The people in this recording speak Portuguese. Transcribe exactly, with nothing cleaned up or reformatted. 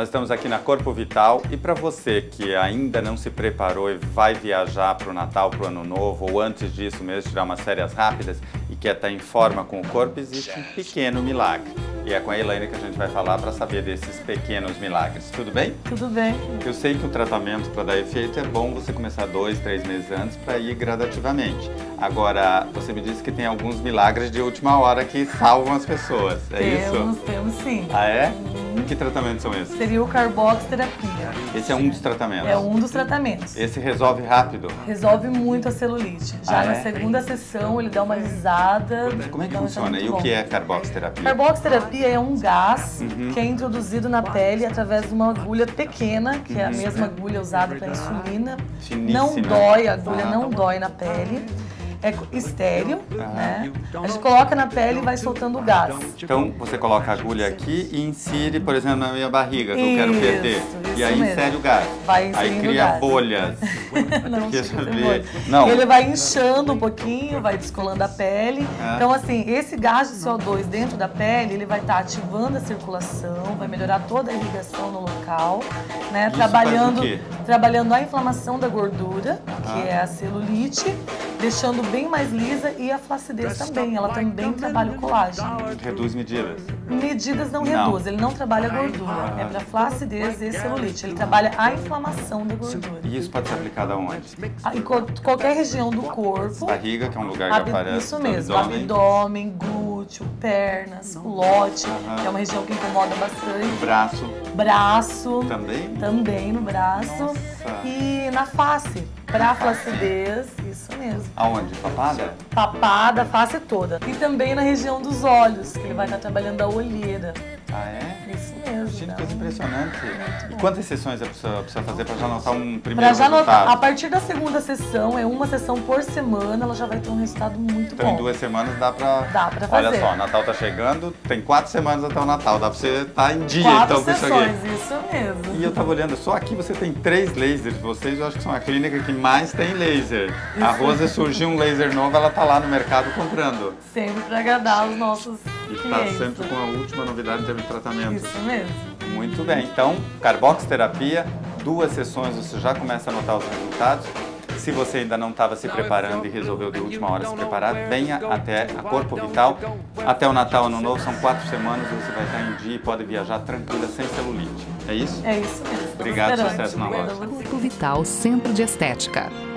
Nós estamos aqui na Corpo Vital e para você que ainda não se preparou e vai viajar para o Natal, para o Ano Novo ou antes disso mesmo tirar umas férias rápidas e quer estar em forma com o corpo, existe um pequeno milagre. E é com a Elaine que a gente vai falar para saber desses pequenos milagres. Tudo bem? Tudo bem. Eu sei que o tratamento para dar efeito é bom você começar dois, três meses antes para ir gradativamente. Agora, você me disse que tem alguns milagres de última hora que salvam as pessoas, é temos, isso? Temos, temos sim. Ah, é? Hum. Que tratamentos são esses? Seria o carboxterapia. Esse é um dos tratamentos? É um dos tratamentos. Esse resolve rápido? Resolve muito a celulite. Já ah, na é? segunda sessão ele dá uma alisada. Como é que funciona? E o que é carboxterapia? Carboxterapia é um gás uhum. que é introduzido na pele através de uma agulha pequena, que é a mesma agulha usada para insulina. Finíssima. Não dói, a agulha ah. não dói na pele. É estéreo, ah. né? A gente coloca na pele e vai soltando o gás. Então você coloca a agulha aqui e insere, por exemplo, na minha barriga, que isso, eu quero perder. Isso e aí mesmo. insere o gás. Vai aí cria gás. bolhas. não, ver. não. Ele vai inchando um pouquinho, vai descolando a pele. Ah. Então, assim, esse gás de C O dois dentro da pele, ele vai estar tá ativando a circulação, vai melhorar toda a irrigação no local, né? Isso trabalhando, faz o quê? trabalhando a inflamação da gordura, ah. que é a celulite, deixando bem mais lisa, e a flacidez também. Ela também trabalha o colágeno. Reduz medidas? Medidas não, não. reduz, ele não trabalha gordura. Ah. É para flacidez e celulite. Ele trabalha a inflamação da gordura. E isso pode ser aplicado aonde? Em qualquer região do corpo. Barriga, que é um lugar que Ab aparece. Isso mesmo, abdômen, abdômen glúteo, pernas, culote, ah. que é uma região que incomoda bastante. Braço. Braço. Também? Também no braço. Nossa. E na face, para flacidez, isso mesmo. Aonde? Papada? Papada, face toda. E também na região dos olhos, que ele vai estar trabalhando a olheira. Ah, é? Isso mesmo. Gente, né? coisa impressionante. E quantas sessões a pessoa precisa fazer para já notar um primeiro pra já resultado? Notar, a partir da segunda sessão, é uma sessão por semana, ela já vai ter um resultado muito então, bom. Então em duas semanas dá pra... Dá pra fazer. Olha só, Natal tá chegando, tem quatro semanas até o Natal, dá pra você estar tá em dia quatro então com isso sessões, aqui. Isso mesmo. E eu tava olhando, só aqui você tem três lasers, vocês eu acho que são a clínica que mais tem laser. Isso. A Rose surgiu um laser novo, ela tá lá no mercado comprando. Sempre pra agradar os nossos E clientes. tá sempre com a última novidade em termos de tratamento. Isso mesmo. Muito bem, então, carboxterapia, duas sessões você já começa a notar os resultados. Se você ainda não estava se preparando e resolveu de última hora se preparar, venha até a Corpo Vital. Até o Natal, Ano Novo, são quatro semanas, você vai estar em dia e pode viajar tranquila, sem celulite. É isso? É isso mesmo. Obrigado, sucesso na loja. Corpo Vital Centro de Estética.